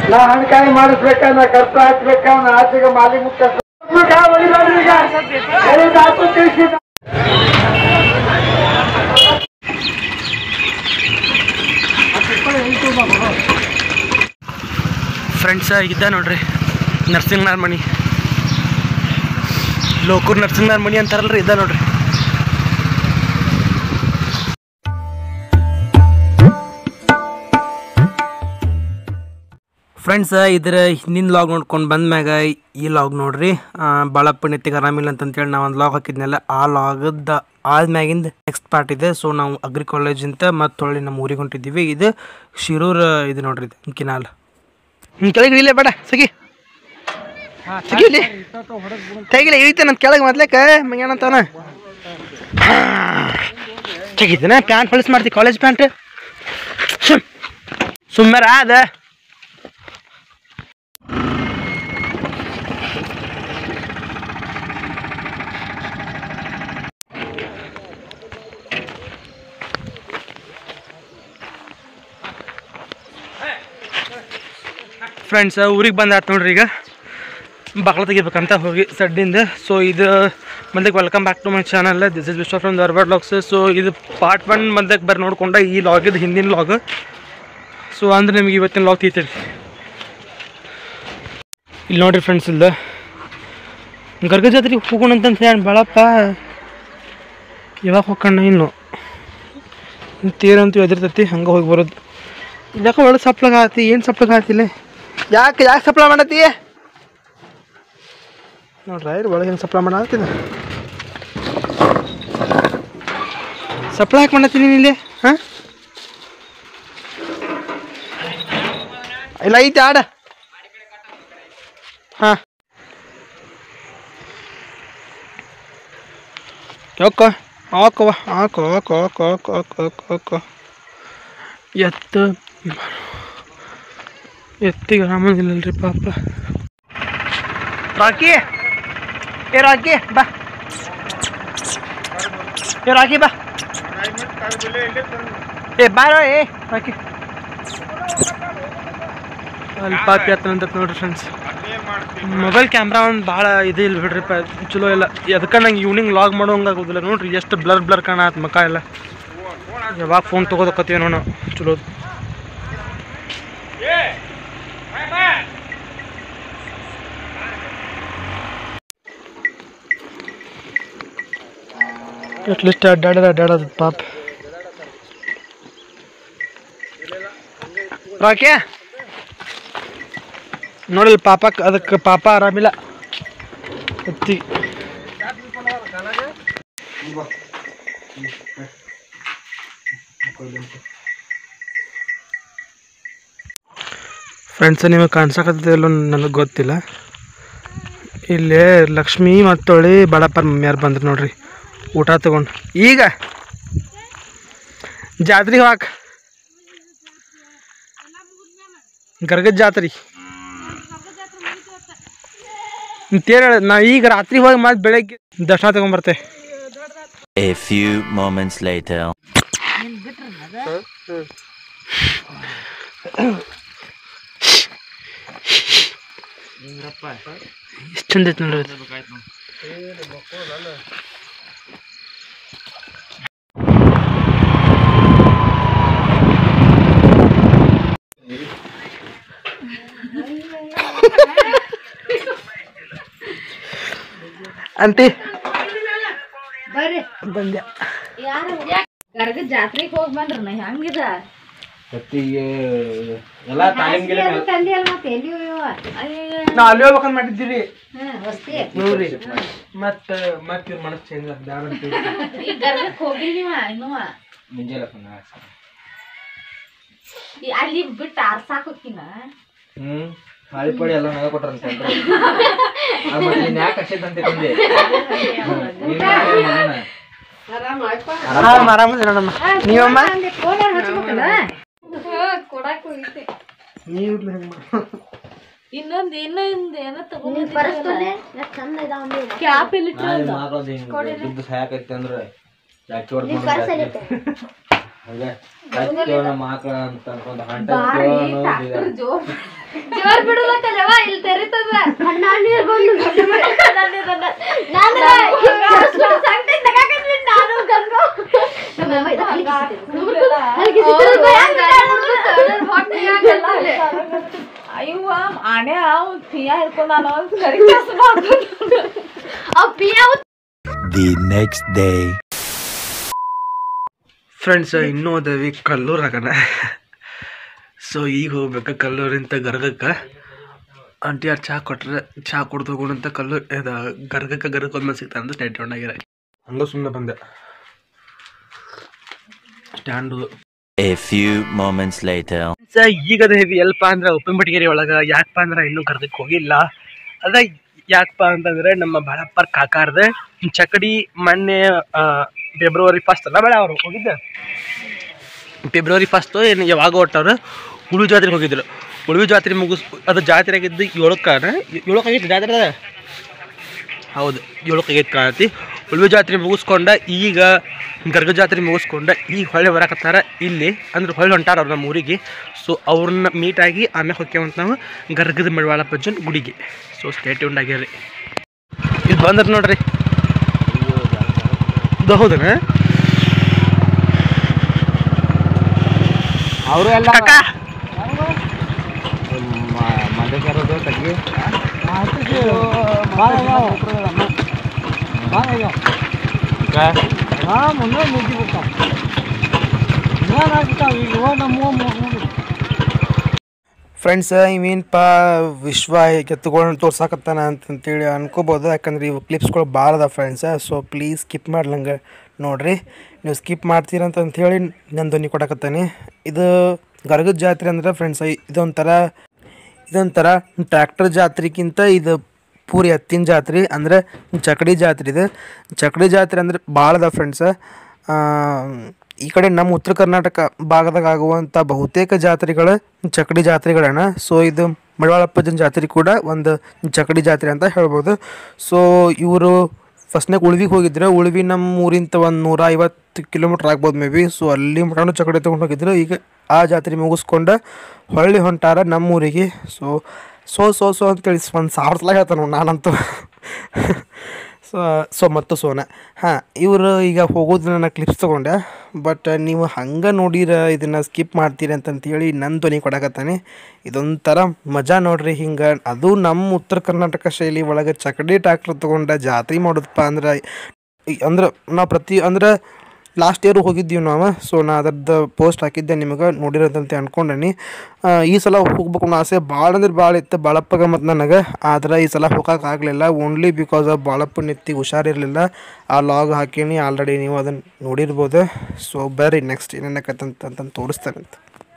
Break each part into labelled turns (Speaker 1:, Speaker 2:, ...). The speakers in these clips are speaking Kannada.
Speaker 1: ನಾ ಹಣಕಾಯಿ ಮಾಡಿಸ್ಬೇಕ, ನಾ ಖರ್ಚು ಹಾಕ್ಬೇಕ, ನಾ ಆಚೆಗೆ ಮಾಲಿ ಮುಖ್ಯ
Speaker 2: ಫ್ರೆಂಡ್ಸ್. ಇದ್ದ ನೋಡ್ರಿ ನರಸಿಂಗನಾರ್ ಮಣಿ, ಲೋಕೂರ್ ನರಸಿಂಗನಾರ್ ಮಣಿ ಅಂತಾರಲ್ರಿ, ಇದ್ದ ನೋಡ್ರಿ. ಫ್ರೆಂಡ್ಸ್, ಇದರ ಹಿಂದಿನ ಲಾಗ್ ನೋಡ್ಕೊಂಡು ಬಂದ್ಮ್ಯಾಗ ಈ ಲಾಗ್ ನೋಡ್ರಿ. ಭಾಳಪ್ಪ ನೆತ್ತಿಗೆ ಆರಾಮಿಲ್ಲ ಅಂತಂತೇಳಿ ನಾವು ಒಂದು ಲಾಗ್ ಹಾಕಿದ್ನಲ್ಲ, ಆ ಲಾಗದ ಆದ್ಮ್ಯಾಗಿಂದ ನೆಕ್ಸ್ಟ್ ಪಾರ್ಟ್ ಇದೆ. ಸೊ ನಾವು ಅಗ್ರಿ ಕಾಲೇಜಿಂದ ಮತ್ತು ಹೊಳ್ಳಿ ನಮ್ಮ ಊರಿಗೆ ಹೊಂಟಿದ್ದೀವಿ. ಇದು ಶಿರೂರು ಇದು ನೋಡ್ರಿ, ಇದು ಕಿನಾಲ್. ಕೆಳಗೆ ಇಲ್ಲೇ ಬೇಡ ಸಗಿ ಸಗಿಲಿ ತೆಗಿಲ್ಲ, ಇಳಿತೆ ನನ್ನ ಕೆಳಗೆ ಮೊದ್ಲೇಕ ಏನಂತಾನ ತೆಗಿತೇನೆ. ಪ್ಯಾಂಟ್ ಹೊಲಿಸ್ ಮಾಡ್ತೀವಿ, ಕಾಲೇಜ್ ಪ್ಯಾಂಟ್ ಸುಮ್ಮರ ಅದ. ಫ್ರೆಂಡ್ಸ್, ಊರಿಗೆ ಬಂದಾಯ್ತು ನೋಡ್ರಿ. ಈಗ ಬಾಗ್ಲ ತೆಗಿಬೇಕಂತ ಹೋಗಿ ಸಡ್ಡಿಂದ. ಸೊ ಇದು ಬಂದಕ್ಕೆ welcome back to my channel. This is Vishwa from Dharwad logs. So ಇದು ಪಾರ್ಟ್ 1 ಬಂದಕ್ಕೆ ಬರ್ರಿ ನೋಡ್ಕೊಂಡ ಈ ಲಾಗಿದ್ದು ಹಿಂದಿನ ಲಾಗ್. ಸೊ ಅಂದ್ರೆ ನಿಮ್ಗೆ ಇವತ್ತಿನ ಲಾಗ್ ತೀತೇಳಿ ಇಲ್ಲಿ ನೋಡ್ರಿ ಫ್ರೆಂಡ್ಸ್. ಇಲ್ಲ ಗರ್ಗ ಜಾತ್ರೆಗೆ ಹೋಗೋಣ ಅಂತ ಹೇಳಿ ಭಾಳಪ್ಪ ಯಾವಾಗ ಹೋಗೋಣ ಇನ್ನು ತೀರಂತೂ ಎದಿರ್ತೈತಿ, ಹಂಗೆ ಹೋಗಿ ಬರೋದು. ಯಾಕೆ ಒಳ್ಳೆ ಸಪ್ಲಾಗ ಆತಿ, ಏನು ಸಪ್ಲಾಗ ಆತಿಲ್ಲ, ಯಾಕೆ ಸಪ್ಲೈ ಮಾಡತ್ತಿ ನೋಡ್ರಿ. ಒಳಗೆ ಹೆಂಗೆ ಸಪ್ಲೈ ಮಾಡತ್ತೀನಿ, ಸಪ್ಲೈ ಯಾಕೆ ಮಾಡತ್ತೀನಿ ಇಲ್ಲಿ? ಹಾಂ ಇಲ್ಲ ಐತೆ ಆಡ. ಹಾಂ ಯಾಕ ಹಾಕವ ಹಾಕೋ ಹಾಕೋ ಹಾಕೋ ಹಾಕೋ ಹಾಕೋ ಹಾಕೋ ಹಾಕೋ ಎತ್ತಿಗೆ ಆರಾಮದಿಲ್ಲಲ್ರಿ ಪಾಪ. ರಾಕಿ ಏ ರಾಕಿ ಬಾ, ಏ ರಾಕಿ ಬಾ, ಏ ಬಾರ ಏ ರಾಕಿ. ಅಲ್ಲಿ ಪಾಪಿ ಹತ್ತಂತ ನೋಡ್ರಿ ಫ್ರೆಂಡ್ಸ್. ಮೊಬೈಲ್ ಕ್ಯಾಮ್ರಾ ಒಂದು ಭಾಳ ಇದು ಇಲ್ಲ ಬಿಡ್ರಿಪ್ಪ, ಚಲೋ ಇಲ್ಲ. ಅದಕ್ಕೆ ನಂಗೆ ಈವ್ನಿಂಗ್ ಲಾಗ್ ಮಾಡೋಂಗೆ ಆಗೋದಿಲ್ಲ ನೋಡ್ರಿ. ಎಷ್ಟು ಬ್ಲರ್ ಬ್ಲರ್ ಕಾಣತ್ ಮಕ್ಕ ಎಲ್ಲ. ಯಾವಾಗ ಫೋನ್ ತೊಗೋದಕ್ಕತ್ತೀವಿ ನಾವು ಚಲೋ. ಅಟ್ಲೀಸ್ಟ್ ಅಡ್ಡಾಡೋದು ಪಾಪ. ರಾಕೆ ನೋಡಿಲ್ಲ ಪಾಪ, ಅದಕ್ಕೆ ಪಾಪ ಆರಾಮಿಲ್ಲ ಎತ್ತಿ. ಫ್ರೆಂಡ್ಸ್, ನಿಮಗೆ ಕಾಣಿಸಕತ್ತಿಲ್ಲ ನನಗೆ ಗೊತ್ತಿಲ್ಲ. ಇಲ್ಲೇ ಲಕ್ಷ್ಮಿ ಮತ್ತೊಳ್ಳಿ ಬಡಪ್ಪರ ಮಮ್ಮಿಯಾರು ಬಂದ್ರು ನೋಡ್ರಿ ಊಟ ತಗೊಂಡು. ಈಗ ಜಾತ್ರೆಗೆ ಹೋಗಕ್ಕೆ ಗರ್ಗದ ಜಾತ್ರೆ ಅಂತೇಳಿ ನಾ ಈಗ ರಾತ್ರಿ ಹೋಗಿ ಮತ್ತೆ ಬೆಳಗ್ಗೆ ದರ್ಶನ ತಗೊಂಡ್ಬರ್ತೆ.
Speaker 3: A few moments later.
Speaker 2: ಎಷ್ಟು ಚಂದ ಐತೆ ನೋಡ್ರಿ. ಅಂತಿ ಬಂದ್ಯಾ
Speaker 4: ಗರ್ಗ ಜಾತ್ರೆಗೆ ಹೋಗಿ ಬಂದ್ರನ ಹೆಂಗಿದ
Speaker 2: ನಾ ಅಲ್ಲಿ ಹೋಗ್ಬೇಕಂತ ಮಾಡಿದ್ದೀರಿ ನೋಡ್ರಿ. ಮತ್ತ ಇವ್ರ ಮನಸ್ ಚೇಂಜ್
Speaker 4: ಹೋಗಿ ಅಲ್ಲಿ ಬಿಟ್ಟು ಆರ್ಸಾಕೋಕಿನ
Speaker 1: ಹಾಳಿ ಪಡಿ ಎಲ್ಲ ನಗ ಕೊಟ್ರಂತ ಯಾಕೆ ಅಷ್ಟೇ ಅಂತ
Speaker 2: ಆರಾಮದಿ ನೋಡಮ್ಮ. ನೀವಮ್ಮ
Speaker 4: ಇನ್ನೊಂದ್ ಏನೋ ತಗೊಂಡ್ರೆ ಕ್ಯಾಪ್
Speaker 1: ಅಂದ್ರೆ ಮಕ್ಕಳ ಅಂತ ಅನ್ಕೊಂಡ
Speaker 4: ಜೋರ್ ಬಿಡುದಕ್ಕಲ್ಲವಾ ಇಲ್ಲಿ ತೆರಿತದ ಅಯ್ಯವ್ವ ಆನೆ ಪಿಯಾ ಹಿಡ್ಕೊಂಡ
Speaker 3: The next day.
Speaker 2: ಫ್ರೆಂಡ್ಸ್ ಇನ್ನೂ ಅದಾವಿ ಕಲ್ಲೂರು ಆಗಣ. ಸೊ ಈಗ ಹೋಗ್ಬೇಕು ಕಲ್ಲೂರಿಂತ ಗರ್ಗಕ್ಕೆ. ಆಂಟಿ ಯಾರು ಚಹಾ ಕೊಟ್ರೆ ಚಹಾ ಕುಡ್ದು ಹೋಗೋಣಂತ ಕಲ್ಲೂರು ಗರ್ಗಕ್ಕೆ ಒಂದ್ಮೇಲೆ ಸಿಗ್ತಾರೆ ಅಂತ ಸ್ಟೇಟ್ ಆಗಿರ ಹಂಗ ಸುಮ್ಮನೆ ಬಂದೆ stand.
Speaker 3: A few moments later.
Speaker 2: ಈಗದ ಹೆವಿ ಎಲ್ಪ ಅಂದ್ರೆ ಉಪ್ಪಿನಪಟ್ಟಿಗೆರೆ ಒಳಗೆ ಯಾಕಪ್ಪ ಅಂದ್ರೆ ಇನ್ನೂ ಗರ್ಗಕ್ಕೆ ಹೋಗಿಲ್ಲ. ಅದ ಯಾಕಪ್ಪ ಅಂತಂದ್ರೆ ನಮ್ಮ ಬಾಳಪ್ಪರ್ ಕಾಕಾರ್ದ ಚಕ್ಕಡಿ ಮೊನ್ನೆ ಫೆಬ್ರವರಿ 1 ಅಲ್ಲ ಬೇಡ ಅವರು ಹೋಗಿದ್ದೆ. ಫೆಬ್ರವರಿ 1 ಏನು ಯಾವಾಗ ಹೊಟ್ಟವ್ರು ಉಳುವಿ ಜಾತ್ರೆಗೆ ಹೋಗಿದ್ರು. ಉಳುವಿ ಜಾತ್ರೆ ಅದು ಜಾತ್ರೆ ಆಗಿದ್ದು 7 ಆಗೈತಿ ಜಾತ್ರೆ. ಹೌದು 7 ಆಗೈತಿ ಕಾಣತಿ. ಉಳುವಿ ಜಾತ್ರೆ ಮುಗಿಸ್ಕೊಂಡ ಈಗ ಗರ್ಗ ಜಾತ್ರೆ ಮುಗಿಸ್ಕೊಂಡ ಈಗ ಹೊಳ್ಳಿ ಬರಕತ್ತಾರ ಇಲ್ಲಿ ಅಂದ್ರೆ ಹೊಳ್ಳಿ ಹೊಂಟಾರ ಅವ್ರು ನಮ್ಮ ಊರಿಗೆ. ಸೊ ಅವ್ರನ್ನ ಮೀಟಾಗಿ ಆಮೇಲೆ ಹೊಕ್ಕೇವಂತ ನಾವು ಗರ್ಗದ ಮಡಿವಾಳಪ್ಪಜ್ಜನ ಗುಡಿಗೆ. ಸೊ ಸ್ಟೇ ಟ್ಯೂನ್ಡ್ ಆಗ್ಯಾರ. ಇದು ಬಂದ್ರೆ ನೋಡ್ರಿ ಇದು ಹೌದನ
Speaker 1: ಅವರು ಎಲ್ಲ
Speaker 2: ಫ್ರೆಂಡ್ಸ್ ಇವೇನಪ್ಪ ವಿಶ್ವ ಎತ್ತುಗಳನ್ನ ತೋರ್ಸಾಕತ್ತಾನ ಅಂತಂತೇಳಿ ಅನ್ಕೋಬೋದು. ಯಾಕಂದ್ರೆ ಇವು ಕ್ಲಿಪ್ಸ್ಗಳು ಭಾಳ ಅದ ಫ್ರೆಂಡ್ಸ. ಸೊ ಪ್ಲೀಸ್ ಸ್ಕಿಪ್ ಮಾಡ್ಲಂಗೆ ನೋಡಿರಿ. ನೀವು ಸ್ಕಿಪ್ ಮಾಡ್ತೀರಂತಂಥೇಳಿ ನನ್ನ ಧ್ವನಿ ಕೊಡಕತ್ತಾನೆ. ಇದು ಗರ್ಗದ ಜಾತ್ರೆ ಅಂದ್ರೆ ಫ್ರೆಂಡ್ಸ್ ಇದೊಂಥರ ಟ್ರ್ಯಾಕ್ಟರ್ ಜಾತ್ರೆಗಿಂತ ಇದು ಪೂರಿ ಎತ್ತಿನ ಜಾತ್ರೆ ಅಂದ್ರೆ ಚಕ್ಕಡಿ ಜಾತ್ರೆ. ಇದು ಚಕ್ಕಡಿ ಜಾತ್ರೆ ಅಂದ್ರೆ ಭಾಳ ಅದ ಫ್ರೆಂಡ್ಸ. ಈ ಕಡೆ ನಮ್ಮ ಉತ್ತರ ಕರ್ನಾಟಕ ಭಾಗದಾಗ ಆಗುವಂಥ ಬಹುತೇಕ ಜಾತ್ರೆಗಳು ಚಕ್ಕಡಿ ಜಾತ್ರೆಗಳನ್ನ. ಸೊ ಇದು ಮಡಿವಾಳಪ್ಪಜ್ಜನ ಜಾತ್ರೆ ಕೂಡ ಒಂದು ಚಕ್ಕಡಿ ಜಾತ್ರೆ ಅಂತ ಹೇಳ್ಬೋದು. ಸೊ ಇವರು ಫಸ್ಟ್ನಾಗ ಉಳ್ವಿಗೆ ಹೋಗಿದ್ರು. ಉಳ್ವಿ ನಮ್ಮ ಊರಿಂತ ಒಂದು 150 ಕಿಲೋಮೀಟ್ರ್ ಆಗ್ಬೋದು ಮೇ ಬಿ. ಸೊ ಅಲ್ಲಿ ಮಟನೂ ಚಕ್ಕಡಿ ತೊಗೊಂಡು ಹೋಗಿದ್ರು. ಈಗ ಆ ಜಾತ್ರೆ ಮುಗಿಸ್ಕೊಂಡು ಹೊಳ್ಳಿ ಹೊಂಟಾರ ನಮ್ಮ ಊರಿಗೆ. ಸೊ ಅಂತೇಳಿ 1000 ಸಲ ಹೇಳ್ತಾನೆ ನಾನಂತೂ. ಮತ್ತು ಸೋನ ಹಾಂ ಇವರು ಈಗ ಹೋಗೋದು ನಾನು ಕ್ಲಿಪ್ಸ್ ತೊಗೊಂಡೆ. ಬಟ್ ನೀವು ಹಂಗೆ ನೋಡಿರ ಇದನ್ನು ಸ್ಕಿಪ್ ಮಾಡ್ತೀರಿ ಅಂತಂತೇಳಿ ನನ್ನ ಧ್ವನಿ ಕೊಡಕತ್ತಾನೆ. ಇದೊಂಥರ ಮಜಾ ನೋಡ್ರಿ. ಹಿಂಗೆ ಅದು ನಮ್ಮ ಉತ್ತರ ಕರ್ನಾಟಕ ಶೈಲಿ ಒಳಗೆ ಚಕ್ಕಡಿ ಟ್ರ್ಯಾಕ್ಟರ್ ತೊಗೊಂಡು ಜಾತ್ರೆ ಮಾಡೋದಪ್ಪ ಅಂದ್ರೆ ನಾವು ಲಾಸ್ಟ್ ಇಯರ್ ಹೋಗಿದ್ದೀವಿ ನಾವು. ಸೊ ನಾ ಅದರದ್ದು ಪೋಸ್ಟ್ ಹಾಕಿದ್ದೆ ನಿಮಗೆ ನೋಡಿರೋದಂತೆ ಅಂದ್ಕೊಂಡೇನಿ. ಈ ಸಲ ಹೋಗ್ಬೇಕು ಅನ್ನೋ ಆಸೆ ಭಾಳ ಅಂದ್ರೆ ಭಾಳ ಇತ್ತು ಬಾಳಪ್ಪಗೆ ಮತ್ತು ನನಗೆ. ಆದರೆ ಈ ಸಲ ಹೋಗೋಕ್ಕಾಗಲಿಲ್ಲ ಓನ್ಲಿ ಬಿಕಾಸ್ ಆಫ್ ಬಾಳಪ್ಪನ ನೆತ್ತಿಗೆ ಹುಷಾರಿರಲಿಲ್ಲ. ಆ ಲಾಗ್ ಹಾಕೀನಿ ಆಲ್ರೆಡಿ, ನೀವು ಅದನ್ನು ನೋಡಿರ್ಬೋದು. ಸೊ ಬರ್ರಿ ನೆಕ್ಸ್ಟ್ ಏನೇನಕ್ಕಂತಂದು ತೋರಿಸ್ತಾರಂತ.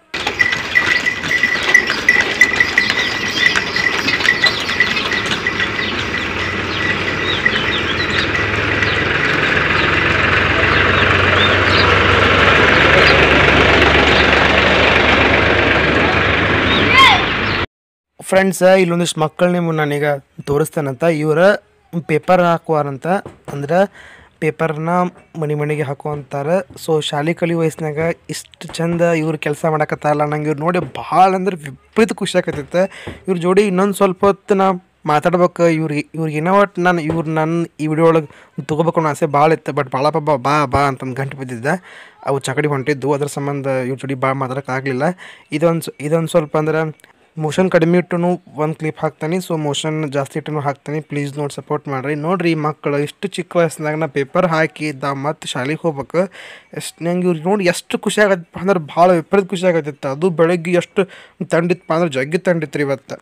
Speaker 2: ಫ್ರೆಂಡ್ಸ್ ಇಲ್ಲೊಂದಿಷ್ಟು ಮಕ್ಕಳು ನಿಮ್ಗೆ ನಾನೀಗ ತೋರಿಸ್ತೇನಂತ. ಇವರ ಪೇಪರ್ ಹಾಕುವಾರಂತ ಅಂದ್ರೆ ಪೇಪರ್ನ ಮನೆಗೆ ಹಾಕುವಂತಾರೆ. ಸೊ ಶಾಲೆ ಕಲಿ ವಯಸ್ಸಿನಾಗ ಇಷ್ಟು ಚಂದ ಇವ್ರು ಕೆಲಸ ಮಾಡಕತ್ತಾರಲ್ಲ ನಂಗೆ ಇವ್ರು ನೋಡಿ ಭಾಳ ಅಂದ್ರೆ ವಿಪರೀತ ಖುಷಿ ಆಕತ್ತೈತೆ. ಇವ್ರ ಜೋಡಿ ಇನ್ನೊಂದು ಸ್ವಲ್ಪ ಹೊತ್ತು ನಾ ಮಾತಾಡ್ಬೇಕು. ಇವ್ರಿಗೆ ಏನೋ ಒಟ್ಟು ನನ್ನ ಈ ವಿಡಿಯೋ ಒಳಗೆ ತೊಗೋಬೇಕು ಅನ್ನೋ ಆಸೆ ಭಾಳ ಇತ್ತು. ಬಟ್ ಬಾಳಪ್ಪ ಬಾ ಅಂತಂದು ಗಂಟು ಬಿದ್ದಿದ್ದೆ. ಅವು ಚಕಡಿ ಹೊಂಟಿದ್ದು, ಅದ್ರ ಸಂಬಂಧ ಇವ್ರ ಜೋಡಿ ಭಾಳ ಮಾತಾಡೋಕ್ಕಾಗಲಿಲ್ಲ. ಇದೊಂದು ಸ್ವಲ್ಪ ಅಂದ್ರೆ ಮೋಷನ್ ಕಡಿಮೆ ಇಟ್ಟು ಒಂದು ಕ್ಲಿಪ್ ಹಾಕ್ತಾನೆ. ಸೊ ಮೋಷನ್ ಜಾಸ್ತಿ ಇಟ್ಟು ಹಾಕ್ತಾನೆ. ಪ್ಲೀಸ್ ನೋಡಿ ಸಪೋರ್ಟ್ ಮಾಡಿರಿ. ನೋಡಿರಿ ಈ ಮಕ್ಕಳು ಇಷ್ಟು ಚಿಕ್ಕ ವಯಸ್ಸಿನಾಗ ನಾ ಪೇಪರ್ ಹಾಕಿದ್ದ ಮತ್ತು ಶಾಲೆಗೆ ಹೋಗ್ಬೇಕು. ನಂಗೆ ಇವ್ರಿಗೆ ನೋಡಿ ಎಷ್ಟು ಖುಷಿ ಆಗತ್ತಪ್ಪ ಅಂದ್ರೆ ಭಾಳ ವಿಪರೀತ ಖುಷಿ ಆಗತ್ತಿತ್ತು. ಅದು ಬೆಳಗ್ಗೆ ಎಷ್ಟು ತಂಡಿತ್ತಪ್ಪ ಅಂದ್ರೆ ಜಗ್ಗಿ ತಂಡಿತ್ತು ರೀ ಇವತ್ತು.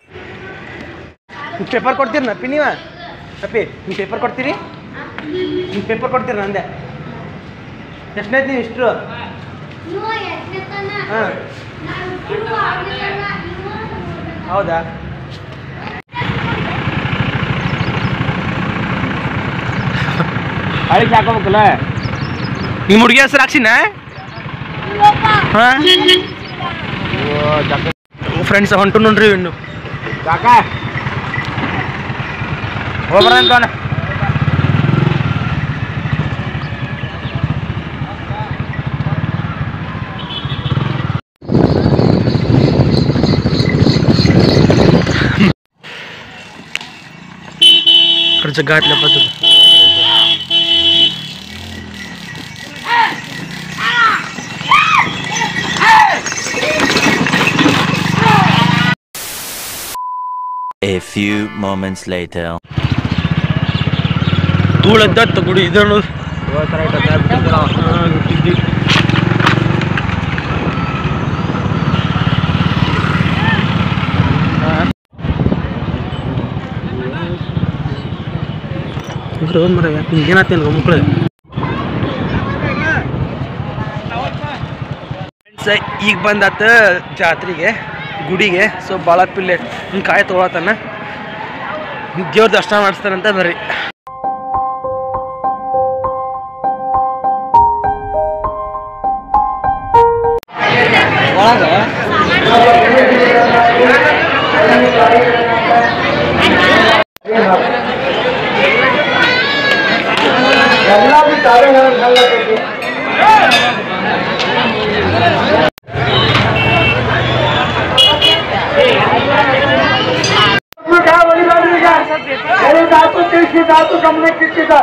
Speaker 2: ಪೇಪರ್ ಕೊಡ್ತೀರಿ ನಪ್ಪಿ ನೀವು ಅಪ್ಪಿ ನೀವು ಪೇಪರ್ ಕೊಡ್ತೀರಿ? ನೀವು ಪೇಪರ್ ಕೊಡ್ತೀರಿ ನಂದೆ ಎಷ್ಟನೇದು ನೀವು ಇಷ್ಟು? ಹಾಂ ಹೌದಾ?
Speaker 1: ಹಳಿಗೆ ಹಾಕೋಬೇಕಲ್ಲ
Speaker 2: ನಿಮ್ಮ ಹುಡುಗಿ ಹೆಸರು ಹಾಕ್ಸಿನ? ಹಾಂ ಫ್ರೆಂಡ್ಸ್ ಹೊಂಟು ನೋಡ್ರಿ ಇನ್ನು
Speaker 1: ಕಾಕ ಹೋಗ್ಬರಂತ.
Speaker 2: जगातल्या पद्धत
Speaker 3: A few moments later.
Speaker 2: धूळद्दತ್ತ गुಡಿ ಇದನ್ನು ಮರ ಏನಾಗ್ತೇನೆ ಮಕ್ಕಳು ಈಗ ಬಂದಾತ ಜಾತ್ರೆಗೆ ಗುಡಿಗೆ ಸೊ ಭಾಳ ಪಿಲ್ಲೆ ಹಿಂಗೆ ಕಾಯಿ ತೊಗೊಳತಾನ ದೇವ್ರ ದರ್ಶನ ಮಾಡಿಸ್ತಾನಂತ ಬರ್ರಿ
Speaker 1: ಎಲ್ಲ भी तारे धातु तीसरी धातु गमने किसका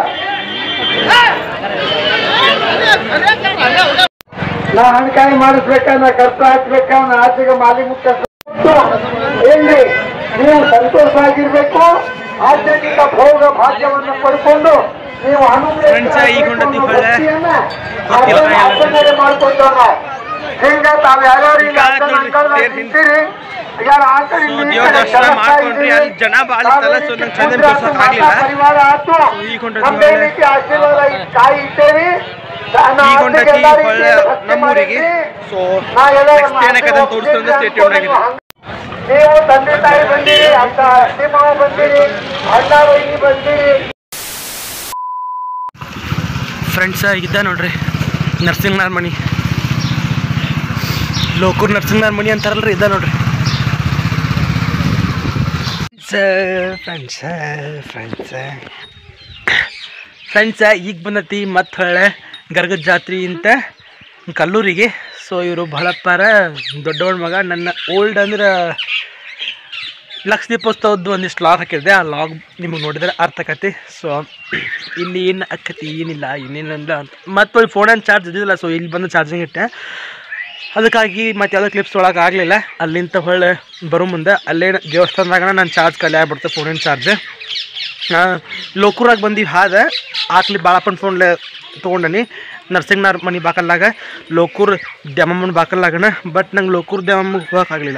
Speaker 1: ನಾ ಹಣಕಾಯಿ ಮಾಡಿಸ್ಬೇಕ ನಾ ಖರ್ಚು ಹಾಕ್ಬೇಕ ನಾ ಆಚೆಗೆ ಮಾಲಿ ಮುಖ್ಯ ಎಲ್ಲಿ ನೀವು ಸಂತೋಷ ಆಗಿರ್ಬೇಕು ಆಚೆಗಿಂತ ಭೋಗ ಭಾಗ್ಯವನ್ನು ಪಡ್ಕೊಂಡು ನೀವು ಮಾಡ್ಕೊಂಡವ್ ನಾವು ಹಿಂಗ ತಾವ್ ಯಾರ್ಯಾರು ನಿಂತೀರಿ ಪರಿವಾರ ಆಯ್ತು ನಮ್ದೇ ರೀತಿ ಆಶೀರ್ವಾದ ಕಾಯಿ ಇಟ್ಟೇವಿ
Speaker 2: ನಮ್ಮೂರಿಗೆ ಸೊ
Speaker 1: ನೀವು ತಂದೆ ತಾಯಿ ಬಂದಿರಿ ಅಂತ ಅತ್ತೆ ಮಾವ ಬಂದಿರಿ ಅಣ್ಣ ವೈನಿ ಬಂದಿರಿ
Speaker 2: ಫ್ರೆಂಡ್ಸ್ ಇದ್ದ ನೋಡ್ರಿ ನರಸಿಂಗನಾರ್ ಮಣಿ ಲೋಕೂರ್ ನರಸಿಂಗನಾರ್ ಮಣಿ ಅಂತಾರಲ್ರಿ ಇದ್ದ ನೋಡ್ರಿ ಫ್ರೆಂಡ್ಸ ಈಗ ಬಂದತಿ ಮತ್ತೆ ಹೊಳ್ಳೆ ಗರಗದ ಜಾತ್ರೆ ಅಂತ ಕಲ್ಲೂರಿಗೆ ಸೊ ಇವರು ಬಹಳಪ್ಪಾರ ದೊಡ್ಡವಳ ಮಗ ನನ್ನ ಓಲ್ಡ್ ಅಂದ್ರೆ ಲಕ್ಷ ದೀಪೋತ್ಸವದ್ದು ಒಂದಿಷ್ಟು ಲಾಗ್ ಹಾಕಿದ್ದೆ ಆ ಲಾಗ್ ನಿಮಗೆ ನೋಡಿದ್ರೆ ಅರ್ಥ ಆಕತಿ ಸೊ ಇಲ್ಲಿ ಏನು ಆಕತಿ ಏನಿಲ್ಲ ಇನ್ನೇನಿಲ್ಲ ಅಂತ ಮತ್ತೆ ಫೋನಲ್ಲಿ ಚಾರ್ಜ್ ಇದ್ದಿಲ್ಲ ಸೊ ಇಲ್ಲಿ ಬಂದು ಚಾರ್ಜಿಂಗ್ ಇಟ್ಟೆ ಅದಕ್ಕಾಗಿ ಮತ್ತೆ ಯಾವುದೋ ಕ್ಲಿಪ್ಸ್ ತೊಗೊಳಕ್ಕೆ ಆಗಲಿಲ್ಲ ಅಲ್ಲಿಂದ ಹೊಳ್ಳೆ ಬರೋ ಮುಂದೆ ಅಲ್ಲೇ ದೇವಸ್ಥಾನದಾಗ ನಾನು ಚಾರ್ಜ್ ಖಾಲಿ ಆಗ್ಬಿಡ್ತೆ ಫೋನಿನ ಚಾರ್ಜ್ ಲೋಕೂರಾಗ ಬಂದು ಹಾದ ಆಕ್ಲಿ ಬಾಳಪ್ಪನ ಫೋನ್ಲೆ ತೊಗೊಂಡನಿ ನರಸಿಂಗನಾರ್ ಮನೆ ಬಾಕಲ್ಲಾಗ ಲೋಕೂರ್ ದ್ಯಾಮಮ್ಮನ ಬಾಕಲ್ಲಾಗಣ ಬಟ್ ನಂಗೆ ಲೋಕೂರ್ ದ್ಯಾಮಮ್ಮಗೆ ಹೋಗೋಕ್ಕಾಗಲಿಲ್ಲ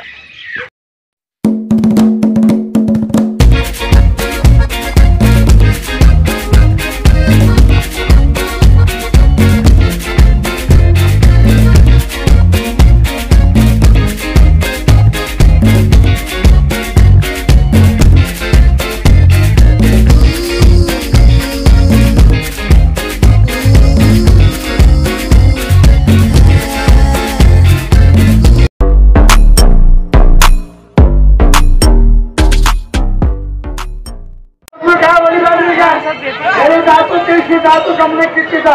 Speaker 1: धातु तीसरी धातु गमने किसका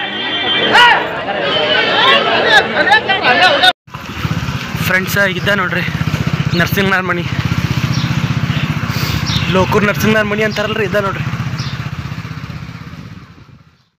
Speaker 2: ಫ್ರೆಂಡ್ಸ ಇದ್ದ ನೋಡ್ರಿ ನರಸಿಂಗನಾರ್ ಮಣಿ ಲೋಕೂರ್ ನರಸಿಂಗನಾರ್ ಮಣಿ ಅಂತಾರಲ್ರಿ ಇದ್ದ ನೋಡ್ರಿ